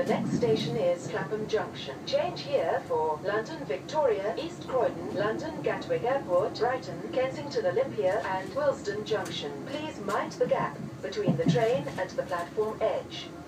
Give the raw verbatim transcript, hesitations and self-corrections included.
The next station is Clapham Junction. Change here for London Victoria, East Croydon, London Gatwick Airport, Brighton, Kensington Olympia and Willesden Junction. Please mind the gap between the train and the platform edge.